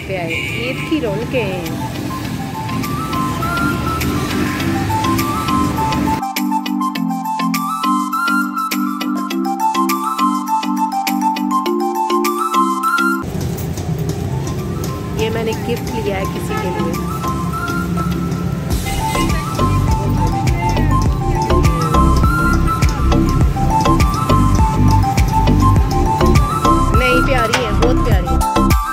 पे आए, ईद की रौनकें हैं। ये मैंने गिफ्ट लिया है किसी के लिए। नहीं, प्यारी है, बहुत प्यारी है।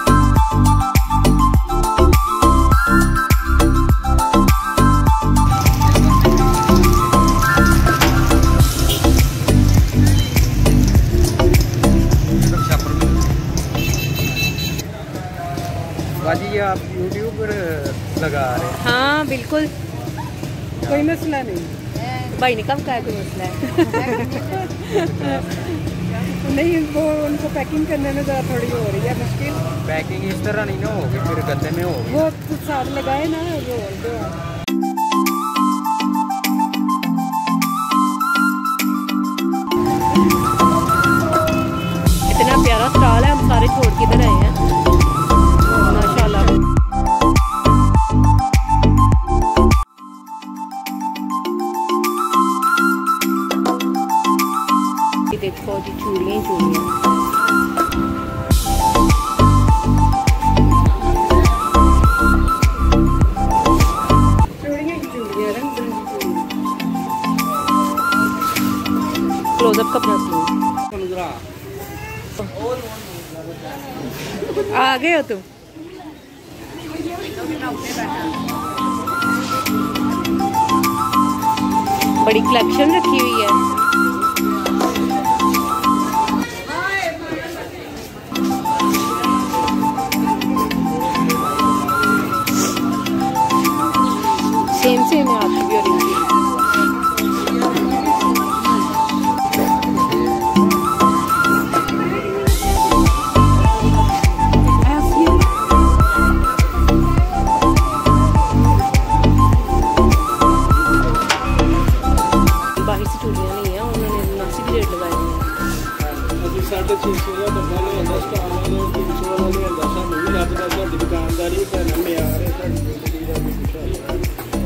बाजी ये आप यूट्यूब पर लगा रहे हैं? हाँ बिल्कुल, कोई मसला नहीं। भाई ने कब कहा कोई मसला है? नहीं, वो उनको पैकिंग करने में ज़रा थोड़ी हो रही है मुश्किल। पैकिंग इस तरह नहीं ना होगी, फिर गद्दे में होगी। वो साथ लगाए ना वो जो इतना प्यारा स्टॉल है, हम सारे छोड़ के इधर आए हैं माशाल्लाह। ये देखो जी, चूड़ियाँ ही चूड़ियाँ। क्लोजअप का अपना आ गए हो तुम? बड़ी कलेक्शन रखी हुई है। सेम सेम है आपकी भी और इनकी। बाहर से चूड़ियाँ नहीं है, उन्होंने मुनासिब रेट लगाए हैं। 650 दुकानदारी